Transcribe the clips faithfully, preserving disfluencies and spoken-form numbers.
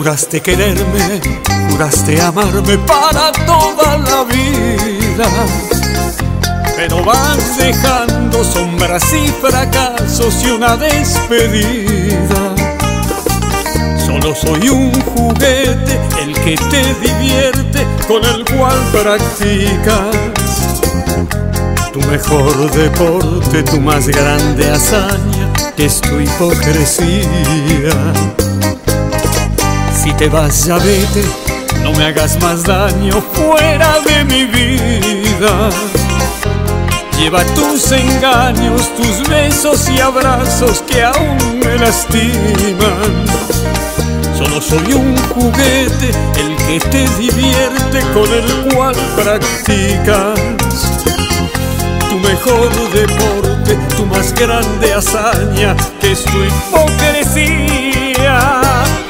Juraste quererme, juraste amarme para toda la vida, pero vas dejando sombras y fracasos y una despedida. Solo soy un juguete, el que te divierte, con el cual practicas tu mejor deporte, tu más grande hazaña, que es tu hipocresía. Si te vas ya vete, no me hagas más daño fuera de mi vida. Lleva tus engaños, tus besos y abrazos que aún me lastiman. Solo soy un juguete, el que te divierte, con el cual practicas tu mejor deporte, tu más grande hazaña, que es tu hipocresía.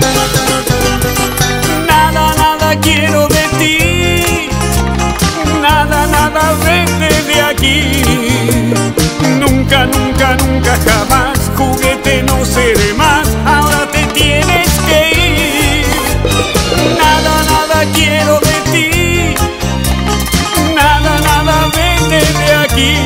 Nada, nada quiero de ti, nada, nada, vete de aquí. Nunca, nunca, nunca, jamás, juguete no seré más, ahora te tienes que ir. Nada, nada quiero de ti, nada, nada, vete de aquí.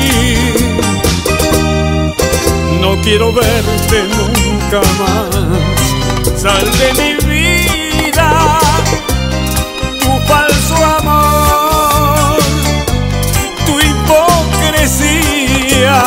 No quiero verte nunca más, sal de mi vida, tu falso amor, tu hipocresía.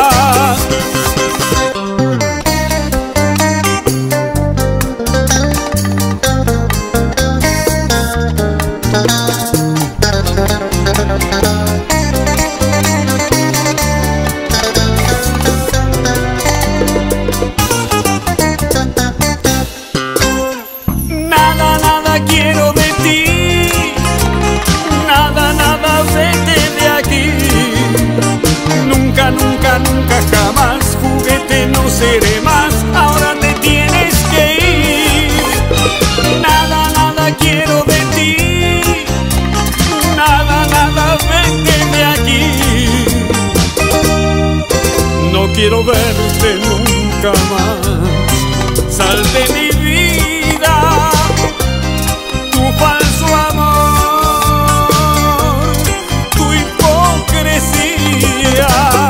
Nada, nada quiero de ti, nada, nada, vete de aquí. Nunca, nunca, nunca, jamás, juguete no seré más, ahora te tienes que ir. Nada, nada quiero de ti, nada, nada, vete de aquí. No quiero verte nunca más, sal de mi vida, tu falso amor, tu hipocresía.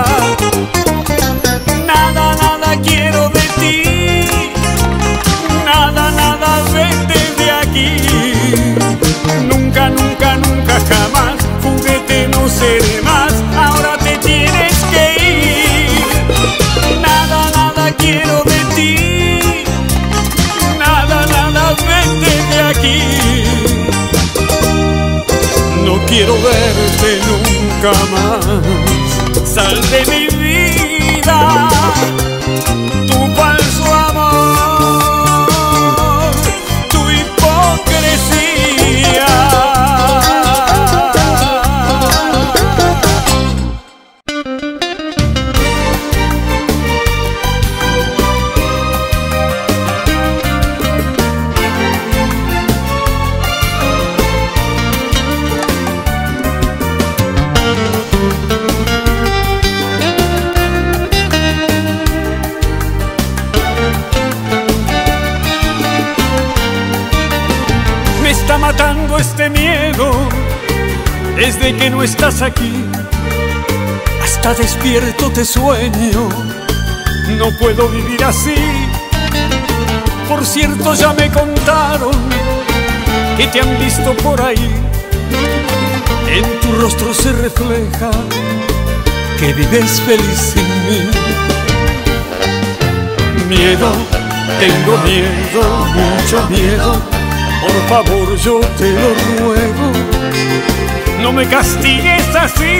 Nada, nada quiero de ti, nada, nada, vete de aquí. Nunca, nunca, nunca, jamás, juguete no seré más, ahora te tienes que ir. Nada, nada quiero de ti, nada, nada, vete de aquí. No quiero verte nunca más, sal de mi vida, tu falso amor, tu hipocresía. Me está matando este miedo desde que no estás aquí. Hasta despierto te sueño, no puedo vivir así. Por cierto, ya me contaron que te han visto por ahí. En tu rostro se refleja que vives feliz sin mí. Miedo, tengo miedo, mucho miedo. Por favor, yo te lo ruego, no me castigues así.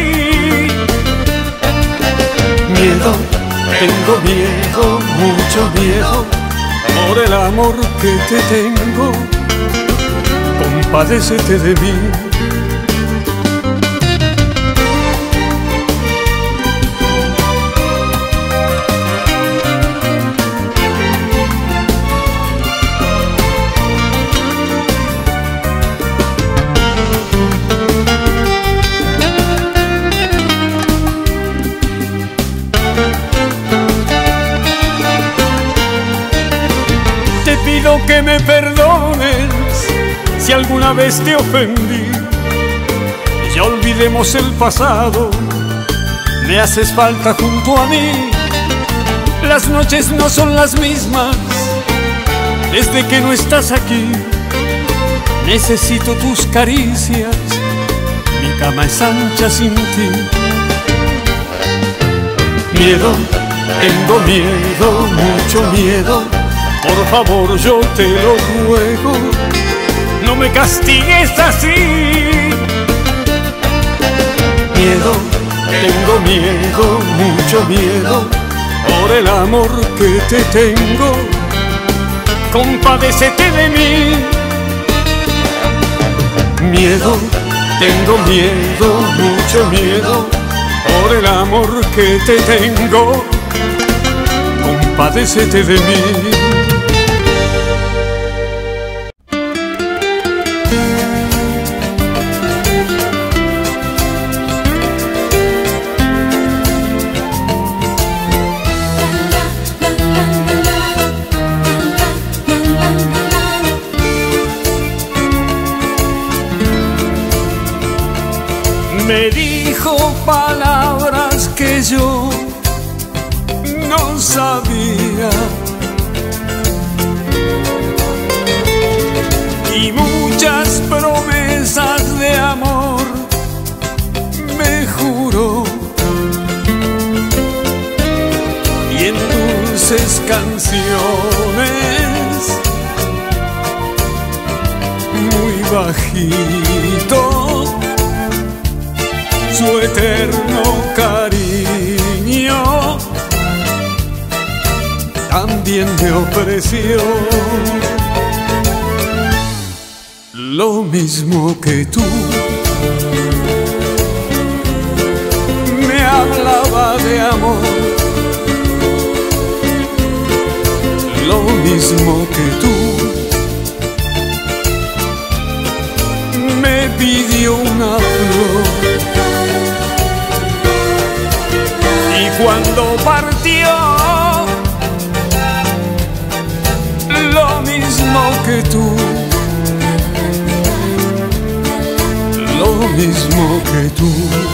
Miedo, tengo miedo, mucho miedo. Por el amor que te tengo, compadécete de mí. Te pido que me perdones si alguna vez te ofendí. Ya olvidemos el pasado, me haces falta junto a mí. Las noches no son las mismas desde que no estás aquí. Necesito tus caricias, mi cama es ancha sin ti. Miedo, tengo miedo, mucho miedo. Por favor, yo te lo ruego, no me castigues así. Miedo, tengo miedo, mucho miedo. Por el amor que te tengo, compadécete de mí. Miedo, tengo miedo, mucho miedo. Por el amor que te tengo, compadécete de mí. Me dijo palabras que yo no sabía y muchas promesas de amor me juró, y en dulces canciones muy bajito su eterno cariño también me ofreció. Lo mismo que tú, me hablaba de amor. Lo mismo que tú, me pidió una flor. Y cuando partió, lo mismo que tú, lo mismo que tú,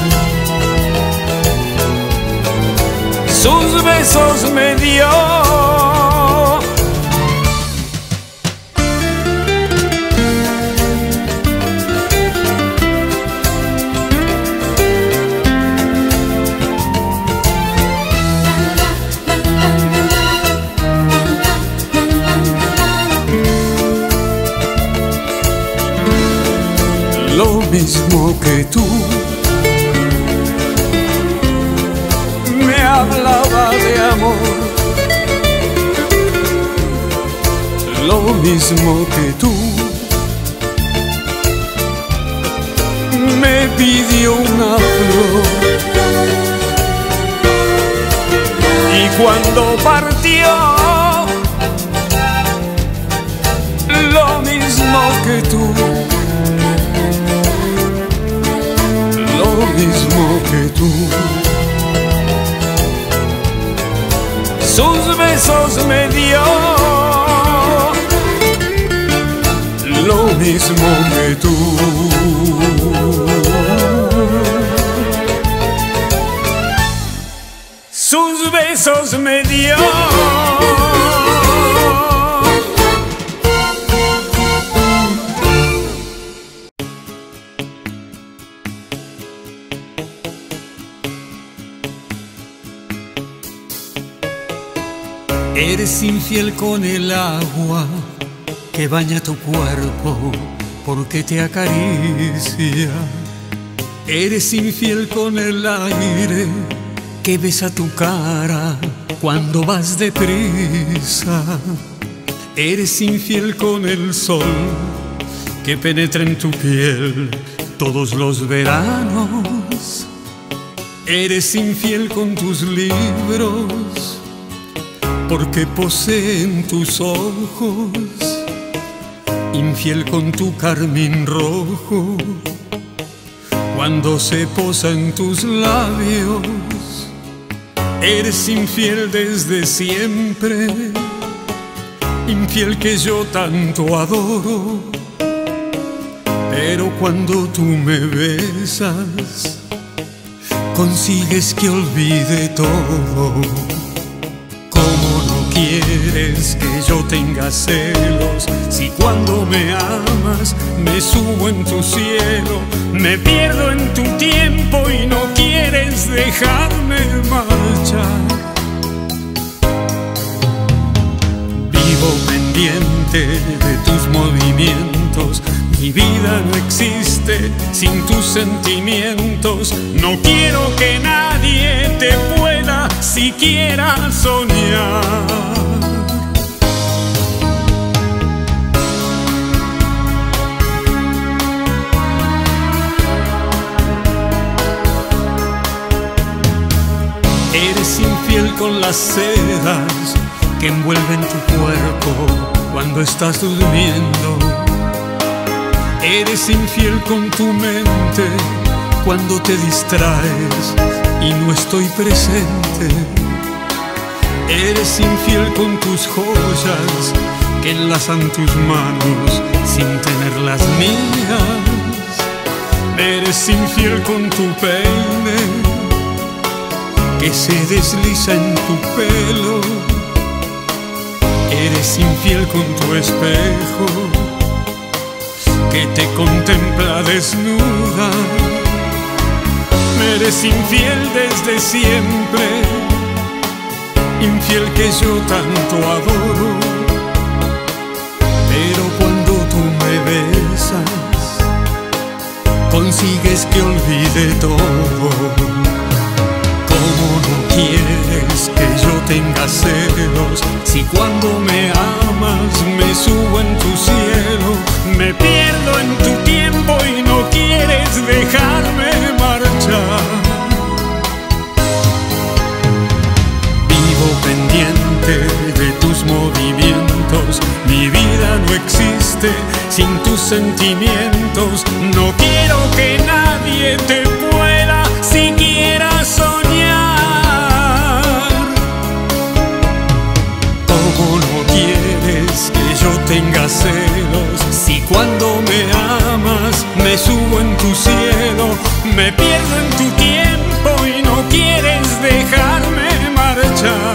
sus besos me dio. Lo mismo que tú, me hablaba de amor. Lo mismo que tú, me pidió una flor. Y cuando partió, lo mismo que tú, lo mismo que tú, sus besos me dio. Lo mismo que tú, sus besos me dio. Eres infiel con el agua que baña tu cuerpo porque te acaricia. Eres infiel con el aire que besa tu cara cuando vas deprisa. Eres infiel con el sol que penetra en tu piel todos los veranos. Eres infiel con tus libros porque poseen tus ojos, infiel con tu carmín rojo cuando se posa en tus labios. Eres infiel desde siempre, infiel que yo tanto adoro, pero cuando tú me besas, consigues que olvide todo. ¿Cómo no quieres que yo tenga celos si cuando me amas me subo en tu cielo? Me pierdo en tu tiempo y no quieres dejarme marchar. Vivo pendiente de tus movimientos, mi vida no existe sin tus sentimientos. No quiero que nadie te pueda siquiera soñar. Eres infiel con las sedas que envuelven tu cuerpo cuando estás durmiendo. Eres infiel con tu mente cuando te distraes y no estoy presente. Eres infiel con tus joyas que enlazan tus manos sin tener las mías. Eres infiel con tu peine que se desliza en tu pelo. Eres infiel con tu espejo que te contempla desnuda. Eres infiel desde siempre, infiel que yo tanto adoro. Pero cuando tú me besas, consigues que olvide todo. ¿Cómo no quieres que yo tenga celos si cuando me amas me subo en tu cielo? Me pierdo en tu tiempo y no quieres dejarme marchar. Vivo pendiente de tus movimientos, mi vida no existe sin tus sentimientos. No quiero que nadie te pueda siquiera soñar. ¿Cómo no quieres que yo tenga celos si cuando me amas me subo en tu cielo? Me pierdo en tu tiempo y no quieres dejarme marchar.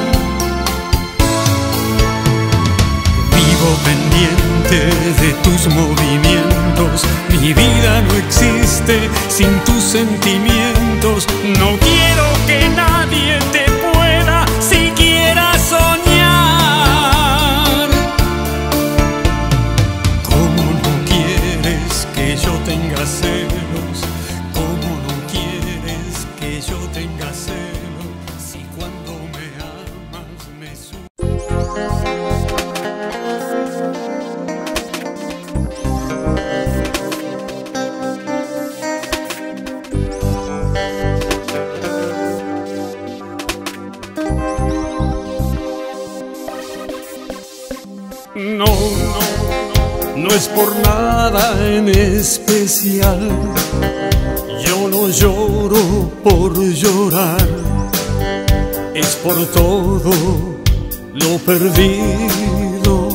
Vivo pendiente de tus movimientos, mi vida no existe sin tus sentimientos. No quiero que nadie te pueda siquiera soñar. ¿Cómo no quieres que yo tenga celos? ¿Cómo no quieres que yo tenga celos si cuando me amas me subo? No, no, no es por nada en especial. Yo no lloro por llorar, es por todo lo perdido.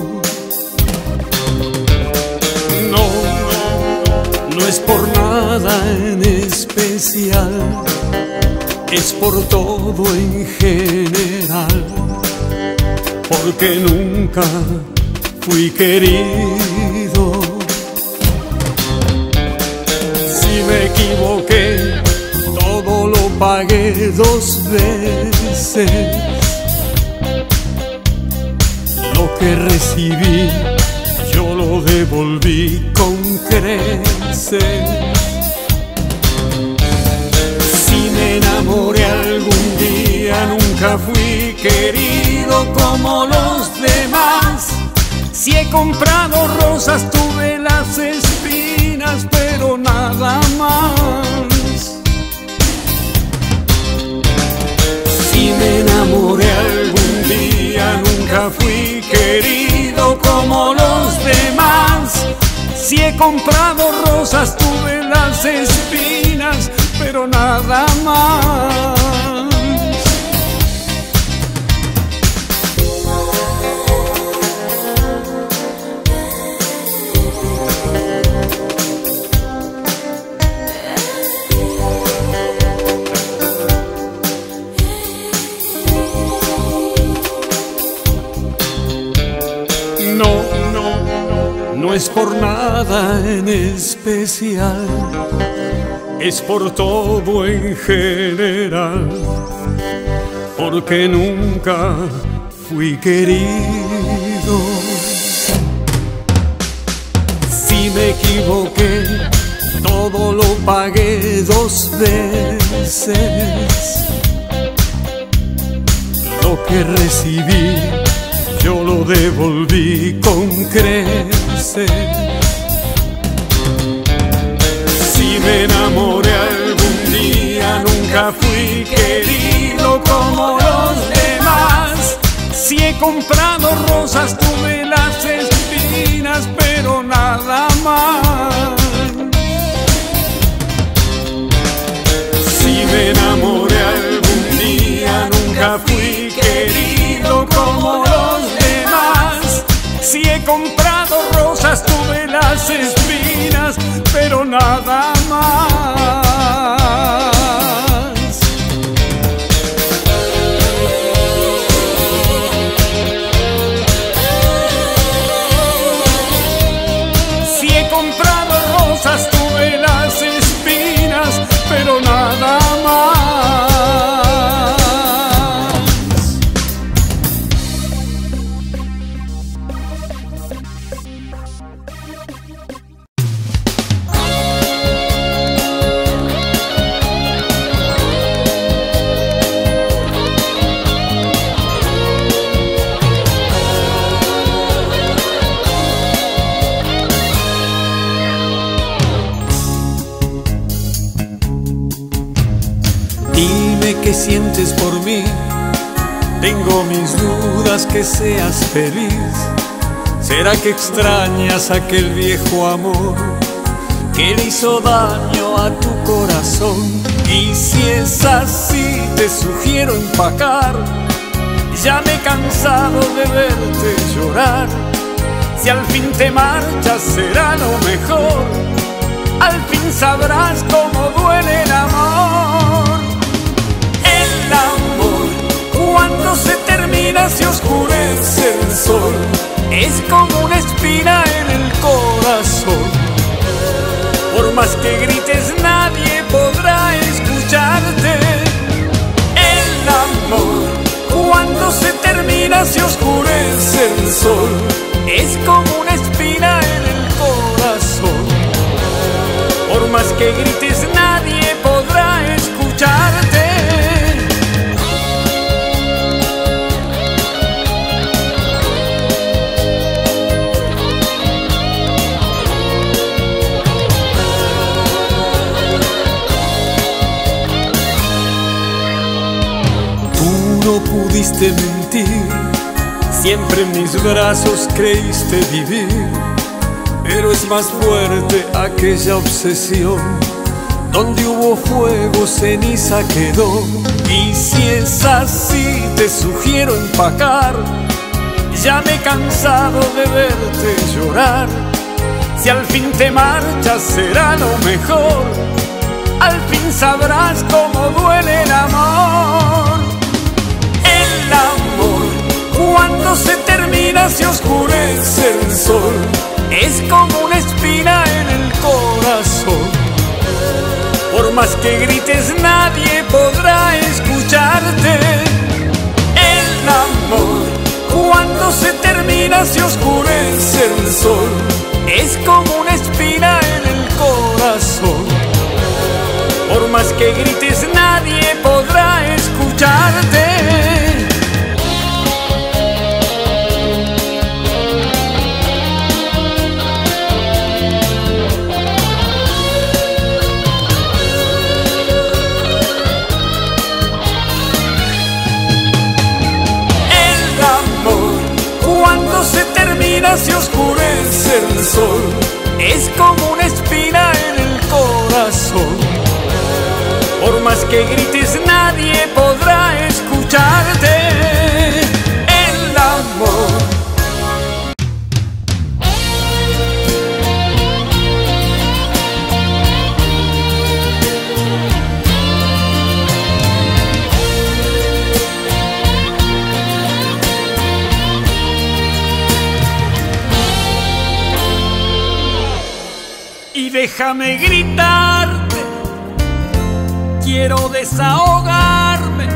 No, no, no es por nada en especial, es por todo en general, porque nunca fui querido. Si me equivoqué, todo lo pagué dos veces. Lo que recibí, yo lo devolví con creces. Si me enamoré algún día, nunca fui querido como los demás. Si he comprado rosas, tuve las espinas, pero nada más. Si me enamoré algún día, nunca fui querido como los demás. Si he comprado rosas, tuve las espinas, pero nada más. no, no, no es por nada en especial, es por todo en general, porque nunca fui querido. Si me equivoqué, todo lo pagué dos veces. Lo que recibí, yo lo devolví con creces. Si me enamoré algún día, nunca fui querido como los demás. Si he comprado rosas, tuve las espinas, pero nada más. Si me enamoré algún día, nunca fui querido como los demás. Si he comprado rosas, tuve las espinas, pero nada más. Si he comprado rosas, tuve las espinas, pero nada más. Dime qué sientes por mí, tengo mis dudas que seas feliz. ¿Será que extrañas aquel viejo amor que le hizo daño a tu corazón? Y si es así, te sugiero empacar. Ya me he cansado de verte llorar. Si al fin te marchas, será lo mejor. Al fin sabrás cómo duele el amor. El amor, cuando se termina, se oscurece el sol. Es como una espina en el corazón. Por más que grites, nadie podrá escucharte. El amor, cuando se termina, se oscurece el sol. Es como una espina en el corazón. Por más que grites, nadie podrá escucharte. No pudiste mentir, siempre en mis brazos creíste vivir. Pero es más fuerte aquella obsesión, donde hubo fuego, ceniza quedó. Y si es así, te sugiero empacar. Ya me he cansado de verte llorar. Si al fin te marchas, será lo mejor. Al fin sabrás cómo duele el amor. El amor, cuando se termina, se oscurece el sol. Es como una espina en el corazón. Por más que grites, nadie podrá escucharte. El amor, cuando se termina, se oscurece el sol. Es como una espina en el corazón. Por más que grites, nadie podrá escucharte. Se termina, se oscurece el sol. Es como una espina en el corazón. Por más que grites, nadie podrá escucharte. El amor. déjame gritarte, quiero desahogarme.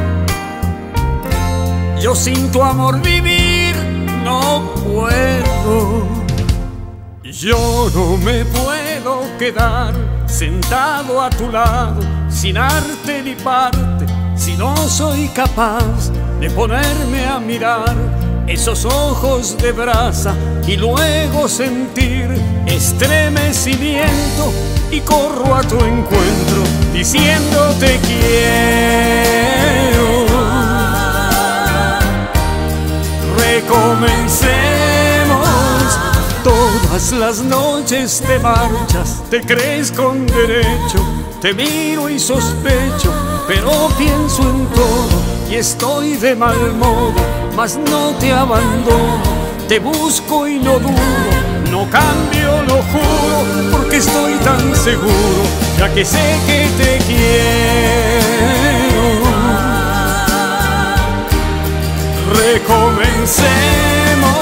Yo sin tu amor vivir no puedo. Yo no me puedo quedar sentado a tu lado sin arte ni parte, si no soy capaz de ponerme a mirar esos ojos de brasa y luego sentir estremecimiento, y corro a tu encuentro diciéndote quiero. Recomencemos. Todas las noches te marchas, te crees con derecho, te miro y sospecho, pero pienso en todo y estoy de mal modo, mas no te abandono, te busco y no dudo, no cambio, lo juro, porque estoy tan seguro, ya que sé que te quiero. Recomencemos.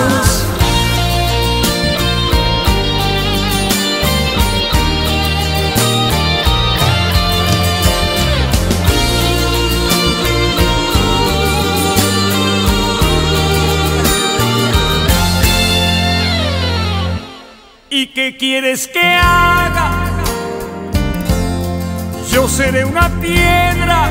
¿Y qué quieres que haga? Yo seré una piedra,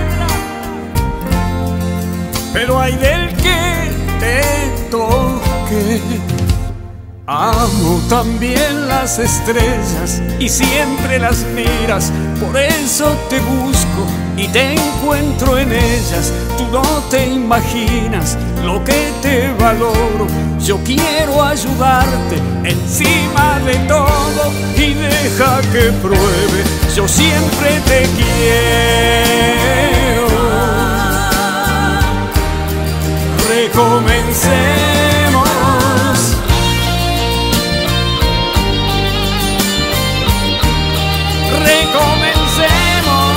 pero hay del que te toque. Amo también las estrellas y siempre las miras, por eso te busco y te encuentro en ellas. Tú no te imaginas lo que te valoro. Yo quiero ayudarte encima de todo y deja que pruebe, yo siempre te quiero. Recomencemos. Recomencemos.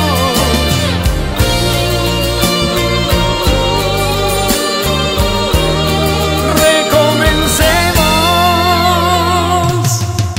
Recomencemos.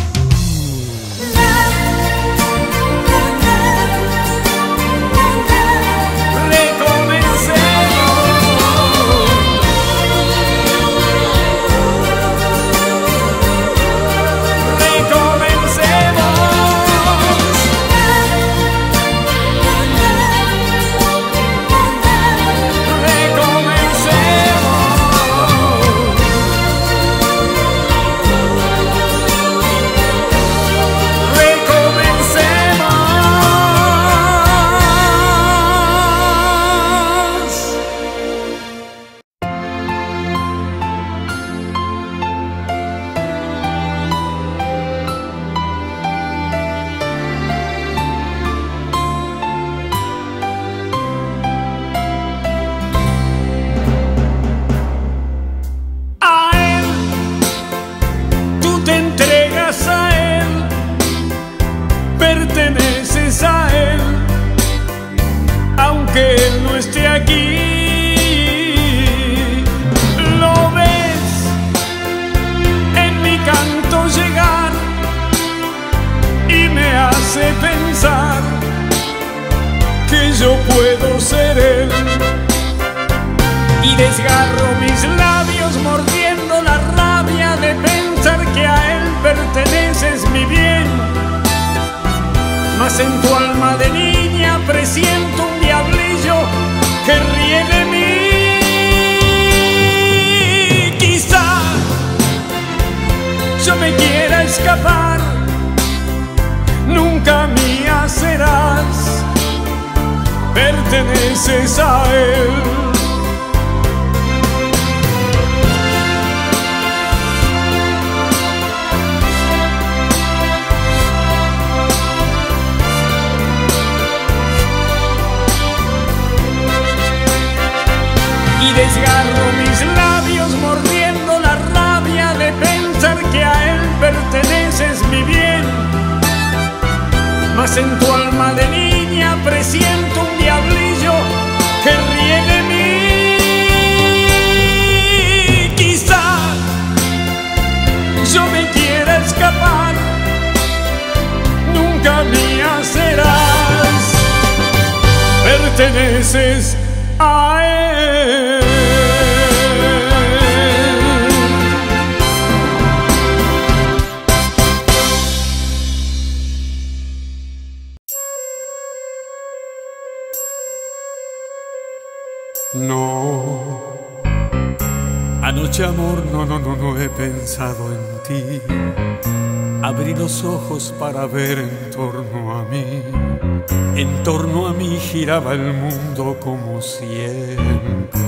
Perteneces a él, aunque él no esté aquí. Lo ves en mi canto llegar y me hace pensar que yo puedo ser él. Y desgarro mis labios mordiendo la rabia de pensar que a él perteneces mi bien. Mas en tu alma de niña presiento un diablillo que ríe de mí. Quizá yo me quiera escapar, nunca mía serás, perteneces a él. Y desgarro mis labios mordiendo la rabia de pensar que a él perteneces mi bien. Mas en tu alma de niña presiento un diablillo que ríe de mí. Quizá yo me quiera escapar, nunca mía serás, perteneces a él. No, anoche amor, no, no, no, no he pensado en ti. Abrí los ojos para ver en torno a mí. En torno a mí giraba el mundo como siempre.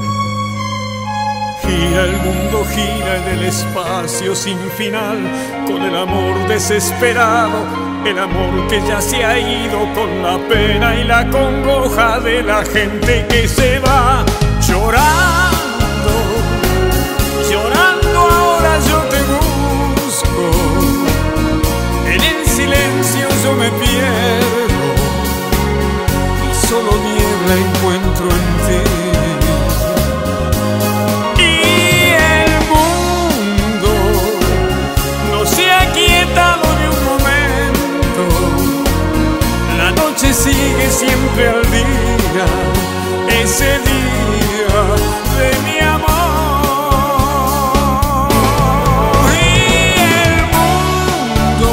Gira el mundo, gira en el espacio sin final, con el amor desesperado, el amor que ya se ha ido, con la pena y la congoja de la gente que se va. Llorando, llorando ahora yo te busco, en el silencio yo me pierdo y solo niebla encuentro en ti. Sigue siempre al día, ese día de mi amor. Y el mundo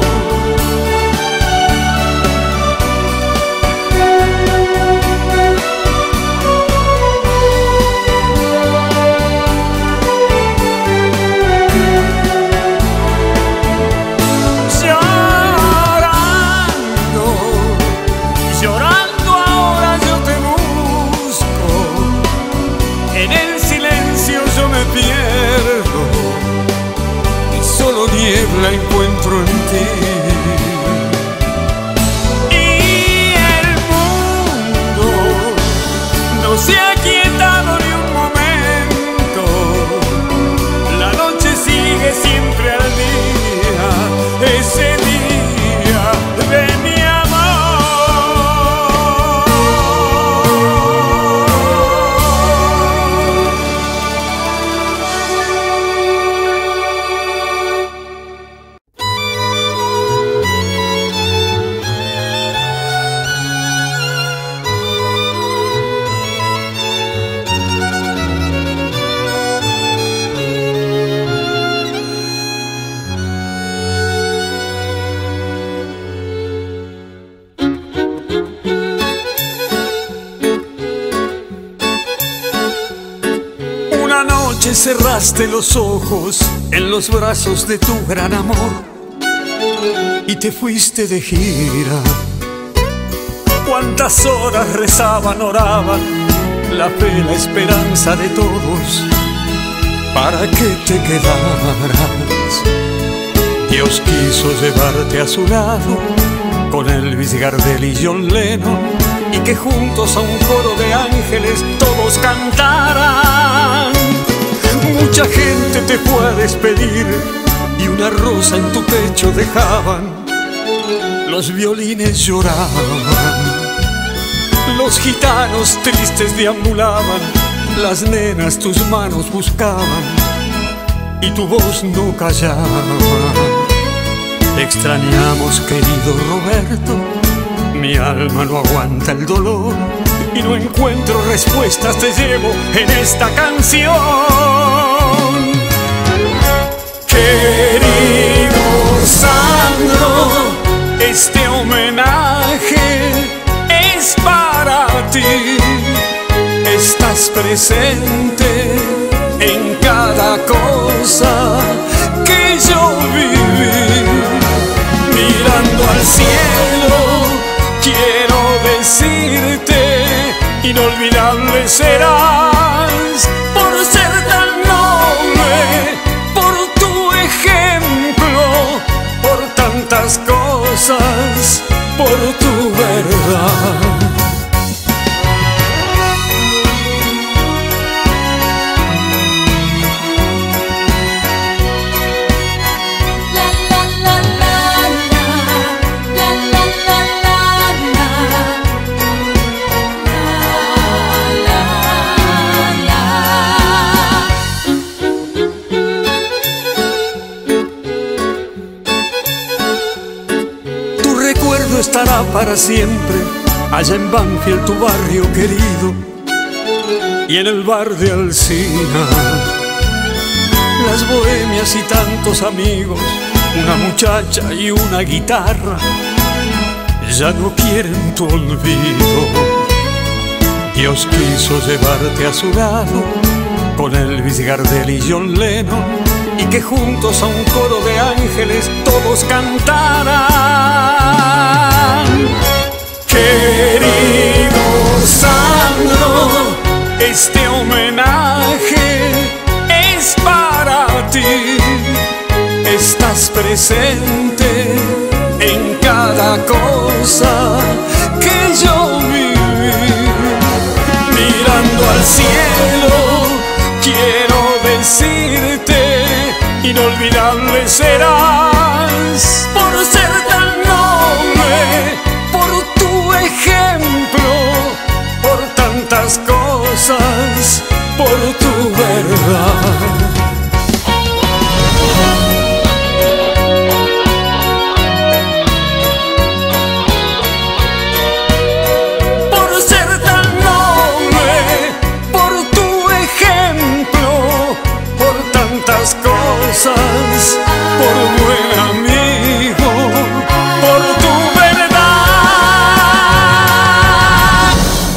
la encuentro en ti. Y el mundo no se ha quietado ni un momento, la noche sigue siempre al día, ese día de mi amor. Cerraste los ojos en los brazos de tu gran amor y te fuiste de gira. Cuántas horas rezaban, oraban, la fe, la esperanza de todos para que te quedaras. Dios quiso llevarte a su lado con Elvis, Gardel y John Lennon, y que juntos a un coro de ángeles todos cantaran. Mucha gente te fue a despedir y una rosa en tu pecho dejaban. Los violines lloraban, los gitanos tristes deambulaban, las nenas tus manos buscaban y tu voz no callaba. Te extrañamos, querido Roberto, mi alma no aguanta el dolor y no encuentro respuestas, te llevo en esta canción. Querido Sandro, este homenaje es para ti. Estás presente en cada cosa que yo viví. Mirando al cielo, quiero decirte, inolvidable serás por ser tan noble, por tu ejemplo, por tantas cosas, por tu verdad. La estará para siempre allá en Banfield, tu barrio querido, y en el bar de Alsina. Las bohemias y tantos amigos, una muchacha y una guitarra, ya no quieren tu olvido. Dios quiso llevarte a su lado con Elvis, Gardel y John Lennon, y que juntos a un coro de ángeles todos cantaran. Querido Sandro, este homenaje es para ti. Estás presente en cada cosa que yo viví. Mirando al cielo quiero decirte, inolvidable serás por ser tan noble, por tu ejemplo, por tantas cosas, por tu verdad. Cosas, por buen amigo, por tu verdad.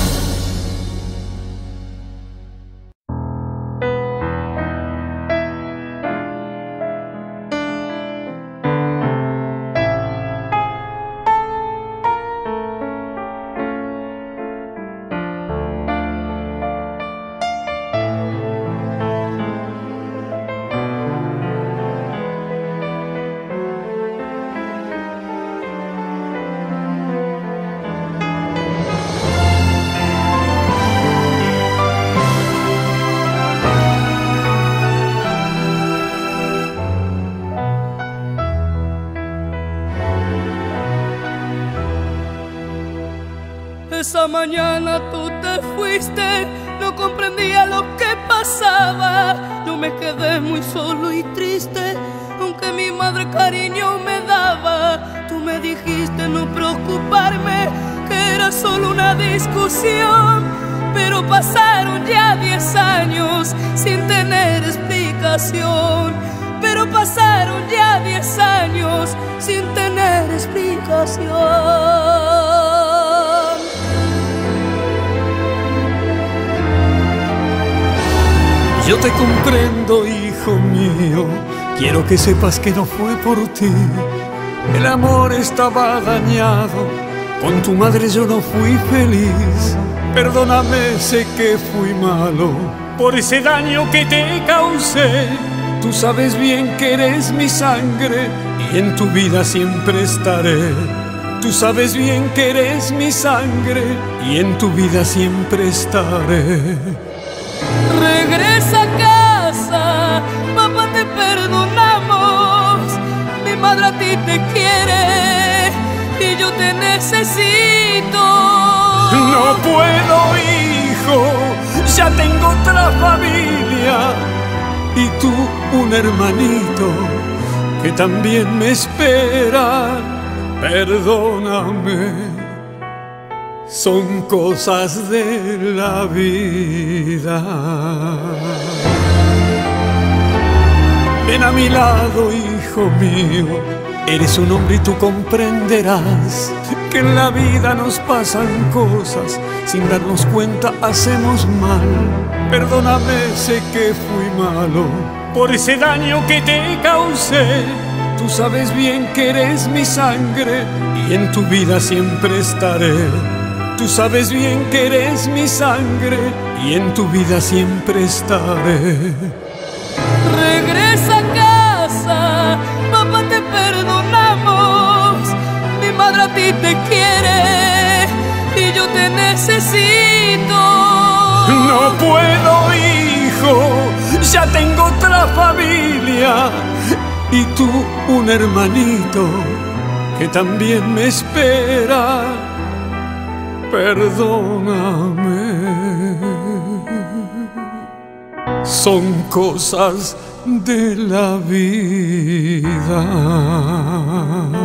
Esa mañana tú te fuiste, no comprendía lo que pasaba. Yo me quedé muy solo y triste, aunque mi madre cariño me daba. Tú me dijiste no preocuparme, que era solo una discusión. Pero pasaron ya diez años sin tener explicación. Pero pasaron ya diez años sin tener explicación. Yo te comprendo, hijo mío, quiero que sepas que no fue por ti. El amor estaba dañado, con tu madre yo no fui feliz. Perdóname, sé que fui malo por ese daño que te causé. Tú sabes bien que eres mi sangre y en tu vida siempre estaré. Tú sabes bien que eres mi sangre y en tu vida siempre estaré. Regresa a casa, papá, te perdonamos. Mi madre a ti te quiere y yo te necesito. No puedo, hijo, ya tengo otra familia y tú un hermanito que también me espera. Perdóname, son cosas de la vida. Ven a mi lado, hijo mío, eres un hombre y tú comprenderás que en la vida nos pasan cosas, sin darnos cuenta hacemos mal. Perdóname, sé que fui malo por ese daño que te causé. Tú sabes bien que eres mi sangre y en tu vida siempre estaré. Tú sabes bien que eres mi sangre y en tu vida siempre estaré. Regresa a casa, papá, te perdonamos. Mi madre a ti te quiere y yo te necesito. No puedo, hijo, ya tengo otra familia y tú un hermanito que también me espera. Perdóname, son cosas de la vida.